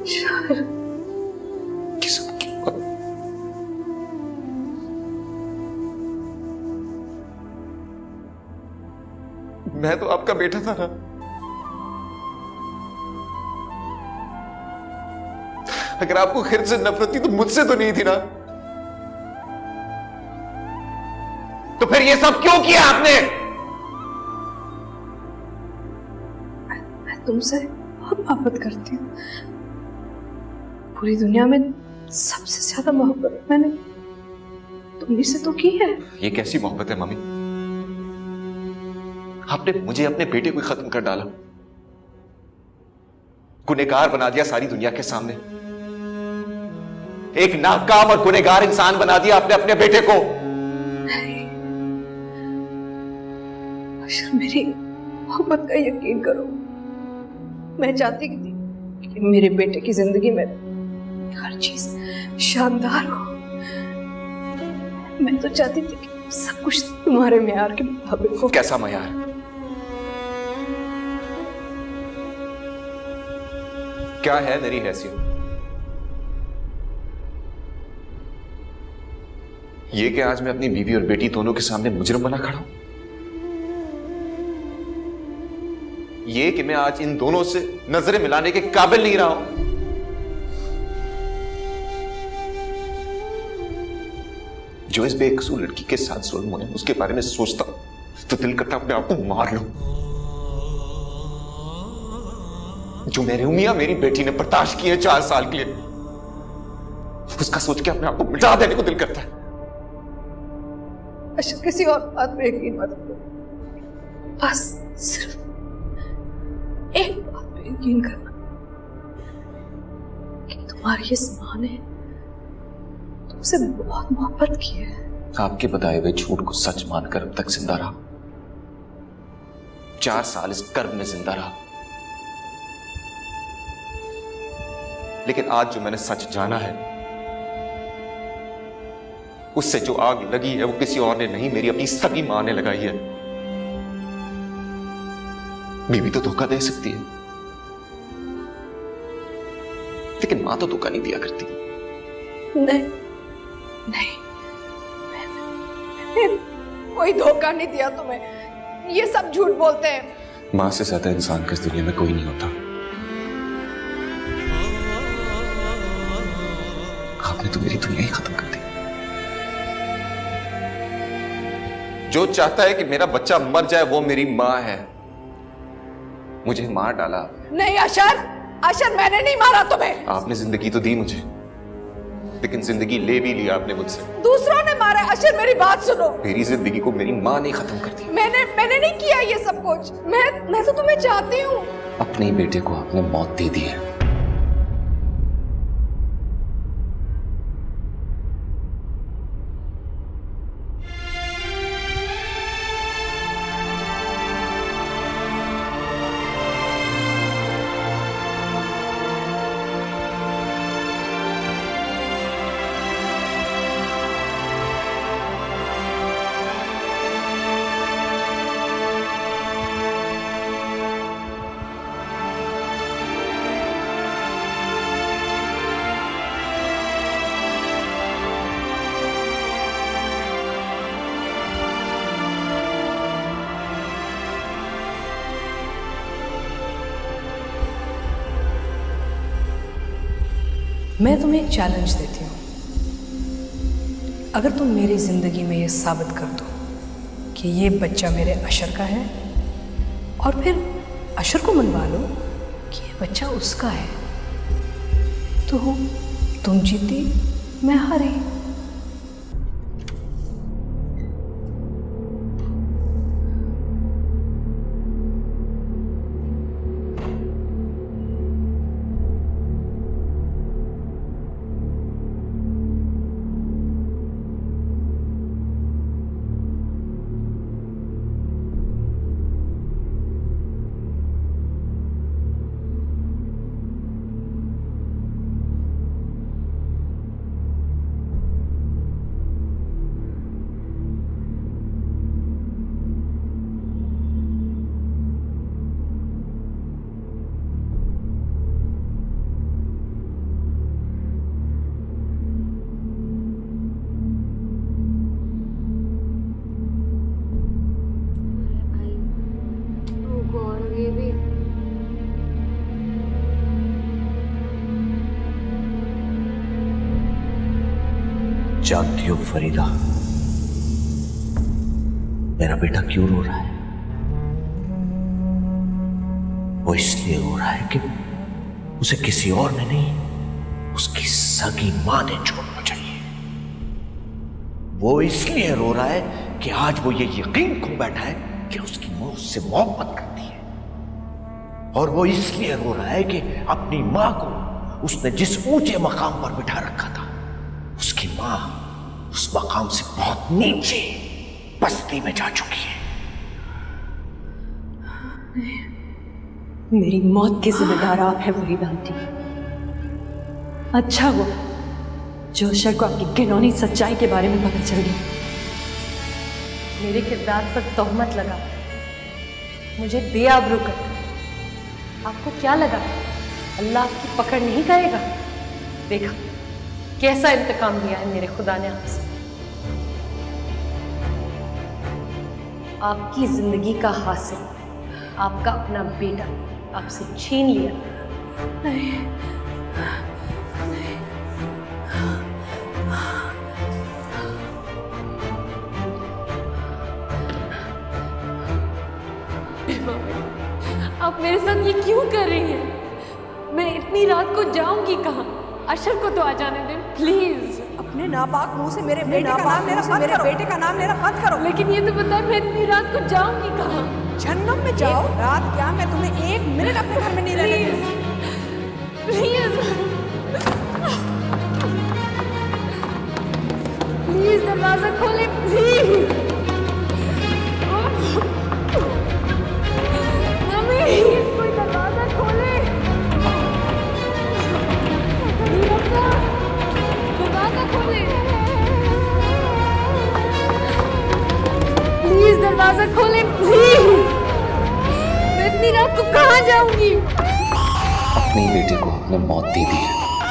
शायर किस्म की बात। मैं तो आपका बेटा था ना। अगर आपको खिर से नफरत थी तो मुझसे तो नहीं थी ना। तो फिर ये सब क्यों किया आपने? मैं तुमसे बहुत मोहब्बत करती हूँ। पूरी दुनिया में सबसे ज्यादा मोहब्बत मैंने तुम्ही से तो की है। ये कैसी मोहब्बत है मम्मी? आपने मुझे अपने बेटे को खत्म कर डाला, गुनहगार बना दिया सारी दुनिया के सामने। एक नाकाम और गुनहगार इंसान बना दिया आपने अपने बेटे को। अशर, मेरी मोहब्बत का यकीन करो। मैं चाहती थी कि मेरे बेटे की जिंदगी में हर चीज शानदार हो। मैं तो चाहती थी कि सब कुछ तुम्हारे मेयार के मुताबिक हो। कैसा मेयार? क्या है मेरी हैसियत? ये कि आज मैं अपनी बीवी और बेटी दोनों के सामने मुजरिम बना खड़ा हूं? ये कि मैं आज इन दोनों से नजरें मिलाने के काबिल नहीं रहा हूं? जो इस बेकसूर लड़की के साथ जुल्म हुए उसके बारे में सोचता तो दिल करता अपने आप को मार लूं। जो महरूमिया मेरी बेटी ने बर्दाश्त की है 4 साल के लिए, उसका सोच के अपने आप को मिटा देने को दिल करता है। अच्छा, किसी और बात पे यकीन मत करो, बस सिर्फ एक बात पे यकीन करना कि तुम्हारी इस मां ने तुमसे बहुत मोहब्बत की है। आपके बताए हुए झूठ को सच मानकर अब तक जिंदा रहा। 4 साल इस कर्ब में जिंदा रहा। लेकिन आज जो मैंने सच जाना है, उससे जो आग लगी है वो किसी और ने नहीं, मेरी अपनी सगी मां ने लगाई है। बीवी तो धोखा दे सकती है, लेकिन मां तो धोखा नहीं दिया करती। नहीं नहीं, मैंने कोई धोखा नहीं दिया तुम्हें। ये सब झूठ बोलते हैं। मां से ज्यादा इंसान का इस दुनिया में कोई नहीं होता। आपने तो मेरी दुनिया ही खत्म कर दी। जो चाहता है कि मेरा बच्चा मर जाए वो मेरी मां है। मुझे मार डाला आपने। नहीं अशर, अशर मैंने नहीं मारा तुम्हें। आपने जिंदगी तो दी मुझे, लेकिन जिंदगी ले भी लिया आपने मुझसे। दूसरों ने मारा। अशर मेरी बात सुनो। मेरी जिंदगी को मेरी मां ने खत्म कर दिया। मैंने नहीं किया ये सब कुछ। मैं तो तुम्हें चाहती हूँ। अपने बेटे को आपने मौत दे दी है। मैं तुम्हें एक चैलेंज देती हूँ। अगर तुम मेरी जिंदगी में ये साबित कर दो कि ये बच्चा मेरे अशर का है, और फिर अशर को मनवा लो कि ये बच्चा उसका है, तो तुम जीती, मैं हारी। जानती हो फरीदा, मेरा बेटा क्यों रो रहा है? वो इसलिए रो रहा है कि उसे किसी और ने नहीं, उसकी सगी मां ने छोड़ना चाहिए। वो इसलिए रो रहा है कि आज वो ये यकीन खो बैठा है कि उसकी मां उससे मोहब्बत करती है। और वो इसलिए रो रहा है कि अपनी मां को उसने जिस ऊंचे मकाम पर बिठा रखा था, उसकी मां उस मकाम से बहुत नीचे बस्ती में जा चुकी है। मेरी मौत के जिम्मेदार आप है फरीदा आंटी। अच्छा हुआ जो अशर को आपकी घिनौनी सच्चाई के बारे में पता चल गया। मेरे किरदार पर तोहमत लगा, मुझे बेआबरू कर। आपको क्या लगा अल्लाह आपकी पकड़ नहीं करेगा? देखा कैसा इंतकाम लिया है मेरे खुदा ने आपसे। आपकी जिंदगी का हासिल आपका अपना बेटा आपसे छीन लिया। नहीं, आप मेरे साथ ये क्यों कर रही हैं? मैं इतनी रात को जाऊंगी कहाँ? अशर को तो आ जाने दें प्लीज। अपने नापाक मुंह से मेरे बेटे का नाम लेना मत करो। लेकिन ये तो बताओ मैं इतनी रात को जाऊंगी कहाँ? जन्नत में जाओ। रात क्या, मैं तुम्हें 1 मिनट अपने घर में नहीं रहने दूंगी। प्लीज प्लीज दरवाजा खोले प्लीज। मम्मी कोई दरवाजा खोले। दरवाजा खोले प्लीज, दरवाजा खोले प्लीज। मैं इतनी रात को कहाँ जाऊंगी? अपने बेटे को आपने मौत दे दी है।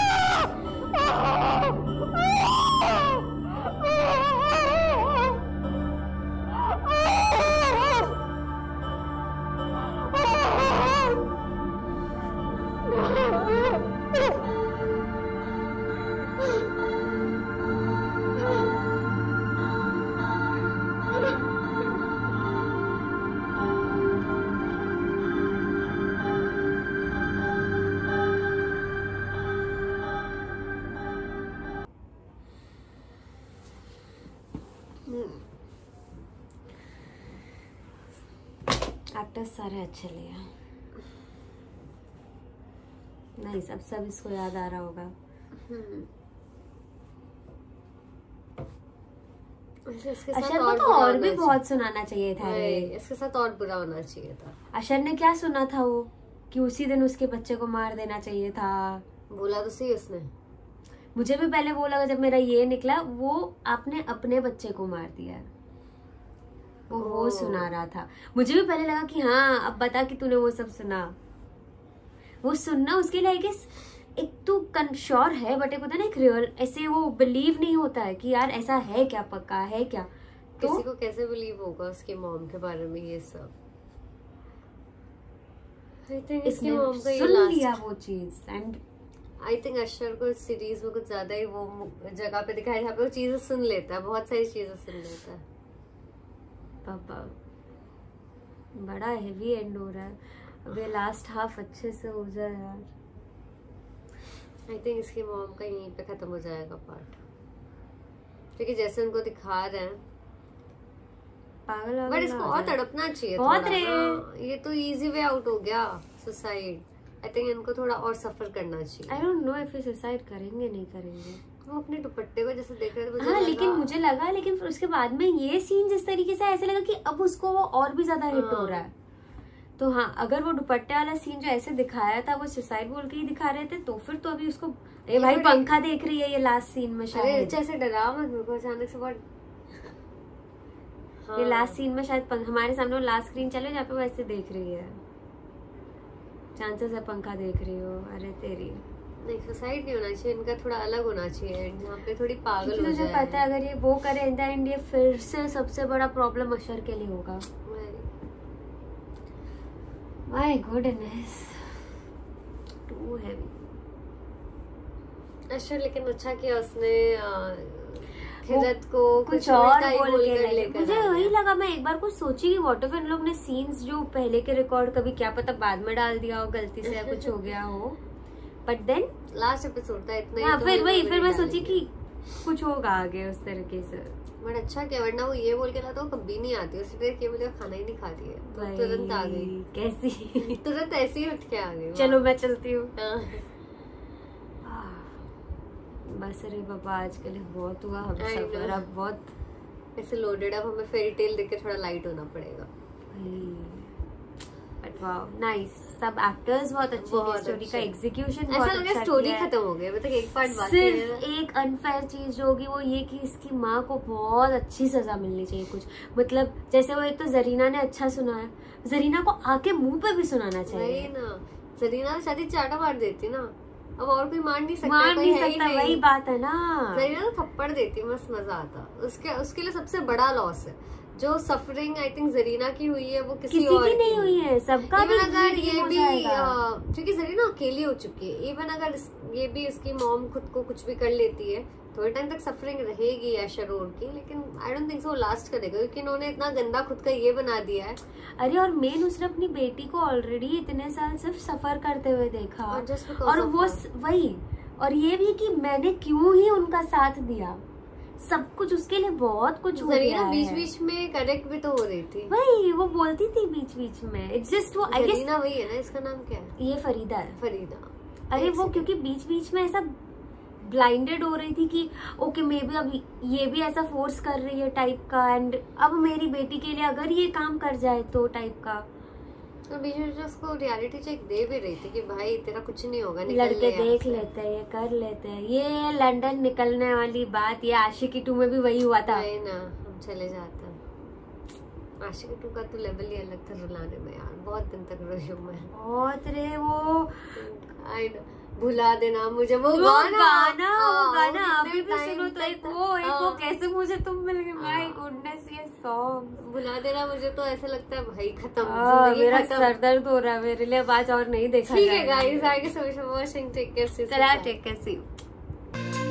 एक्टर्स सारे अच्छे लिए नहीं, सब इसको याद आ रहा होगा। अशर को तो और भी बहुत सुनाना चाहिए था। इसके साथ और बुरा होना चाहिए था। अशर ने क्या सुना था वो कि उसी दिन उसके बच्चे को मार देना चाहिए था। बोला तो सही उसने। मुझे भी पहले वो लगा जब मेरा ये निकला वो आपने अपने बच्चे को मार दिया। वो सुना रहा था। मुझे भी पहले लगा कि हाँ अब बता कि तूने वो सब सुना। वो सुनना उसके लिए एक तो श्योर है बट एक होता है ना एक रियल, ऐसे वो बिलीव नहीं होता है कि यार ऐसा है क्या, पक्का है क्या। तो किसी को कैसे बिलीव होगा उसके मॉम के बारे में ये सब। आई थिंक इसकी मॉम का ये सुन लिया वो चीज। एंड आई थिंक अशर को इस सीरीज में कुछ ज्यादा ही वो जगह पे दिखाया जहाँ पे वो चीजें सुन लेता है, बहुत सारी चीजें सुन लेता है। पापा बड़ा हेवी एंड हो रहा है। अब ये लास्ट हाफ अच्छे से हो जाए यार। आई थिंक इसकी मॉम का यहीं पे खत्म हो जाएगा पार्ट, क्योंकि जैसे उनको दिखा रहे हैं पागल। बट इसको और तड़पना चाहिए बहुत थोड़ा। ये तो इजी वे आउट हो गया सुसाइड। आई थिंक इनको थोड़ा और सफर करना चाहिए। आई डोंट नो इफ ये सुसाइड करेंगे नहीं करेंगे। वो अपने दुपट्टे को जैसे देख रहे थे हाँ, लेकिन मुझे लगा, लेकिन फिर उसके बाद में ये सीन जिस तरीके से ऐसे लगा कि अब उसको वो और भी ज्यादा हिट हो रहा है। तो हाँ, अगर वो दुपट्टे वाला सीन जो ऐसे दिखाया था वो सुसाइड बोल के ही दिखा रहे थे तो फिर तो अभी उसको ए भाई पंखा देख रही है ये लास्ट सीन में शायद। ऐसे डरा मत मेरे को अचानक से बहुत। ये लास्ट सीन में शायद हमारे सामने वो लास्ट स्क्रीन चले जहाँ पे वो ऐसे देख रही है। चांसेस है पंखा देख रही हो। अरे तेरी नहीं, सुसाइड नहीं होना चाहिए इनका, थोड़ा अलग होना चाहिए। यहाँ पे थोड़ी पागल हो जाए। पता है अगर ये वो करे इन द एंड ये फिर से सबसे बड़ा प्रॉब्लम अशर के लिए होगा। My goodness, too heavy. अशर लेकिन अच्छा किया उसने किरत को कुछ और उल्टा ही बोल के कर लगे। लेकर मुझे आ गया। वही लगा, मैं एक बार कुछ सोची कि व्हाट इफ इन लोग ने सीन्स जो पहले के रिकॉर्ड कभी क्या पता बाद में डाल दिया हो गलती से, कुछ हो गया हो, बट देन लास्ट एपिसोड था इतना ही हाँ तो फिर उन्होंने वही, फिर मैं डाल सोची दिया। कि कुछ होगा आगे उस तरीके से। बट अच्छा क्या, वरना वो ये बोल के लाता वो कभी नहीं आती, उसी देर के मुझे खाना ही नहीं खा रही है तो तुरंत आ गई, भाई, कैसी तुरंत ऐसे ही उठ के आ गई। चलो मैं चलती हूँ। हाँ। बस अरे बाबा आज के लिए बहुत हुआ हम I सफर, know. अब बहुत ऐसे लोडेड, अब हमें फेरी टेल देख के थोड़ा लाइट होना पड़ेगा। बट वाओ नाइस, सब एक्टर्स बहुत अच्छे हैं, बहुत स्टोरी का अच्छे। एग्जीक्यूशन ऐसा बहुत लग रहा अच्छा है स्टोरी किया है। खत्म हो गई, मतलब एक पार्ट बाकी है। सिर्फ एक अनफेयर चीज जो होगी वो ये कि इसकी माँ को बहुत अच्छी सजा मिलनी चाहिए कुछ, मतलब जैसे वो एक तो जरीना ने अच्छा सुनाया, जरीना को आके मुंह पे भी सुनाना वही चाहिए। ना, जरीना शादी चाटा मार देती ना, अब और कोई मार नहीं सकता, मार कोई नहीं है ही सकता, नहीं। वही बात है ना। जरीना तो थप्पड़ देती, मस्त मजा आता। उसके लिए सबसे बड़ा लॉस है जो सफरिंग आई थिंक जरीना की हुई है वो किसी और की नहीं हुई है, सबका भी अगर victim ये हो भी जाएगा। क्योंकि जरीना अकेली हो चुकी है, इवन अगर ये भी इसकी मॉम खुद को कुछ भी कर लेती है थोड़े टाइम तक सफरिंग रहेगी ऐशरोर की, लेकिन I don't think so last करेगा क्योंकि इन्होंने इतना गंदा खुद का ये बना दिया है। अरे और मेन उसने अपनी बेटी को ऑलरेडी इतने साल सिर्फ सफर करते हुए देखा, और just because और of वो her. वही, और ये भी कि मैंने क्यों ही उनका साथ दिया, सब कुछ उसके लिए बहुत कुछ हो जरीना गया बीच है। बीच में करेक्ट भी तो हो रही थी। वही वो बोलती थी बीच बीच में, इट्स जस्ट वो आई गेस जरीना वही है ना, इसका नाम क्या है? ये फरीदा है। फरीदा। अरे एक वो second. क्योंकि बीच बीच में ऐसा ब्लाइंडेड हो रही थी कि ओके मे बी अब ये भी ऐसा फोर्स कर रही है टाइप का, एंड अब मेरी बेटी के लिए अगर ये काम कर जाए तो टाइप का। तो बीच में उसको रियलिटी चेक दे भी रही थी कि भाई तेरा कुछ नहीं होगा, निकल लड़के ले यहाँ देख से। लेते हैं, ये कर लेते हैं, ये लंदन निकलने वाली बात, ये आशिकी 2 में भी वही हुआ था। नहीं ना, हम चले जाते हैं। आशिकी 2 का तो लेवल ही अलग था रुलाने में यार, बहुत दिन तक रोई हूँ मैं। बहुत रे वो आई नो, भुला देना मुझे वो वो गाना गाना वो अभी कितने भी सुनो time तो तक एक था। वो हाँ। कैसे मुझे तुम मिल गए, माय गुडनेस, ये सॉन्ग भुला देना मुझे तो ऐसा लगता है भाई खत्म, मेरा जिंदगी खत्म। सर दर्द हो रहा है मेरे लिए, अब आज और नहीं देखा ठीक है guys, thank you so much for watching, take care, चला टेक केयर, सी यू।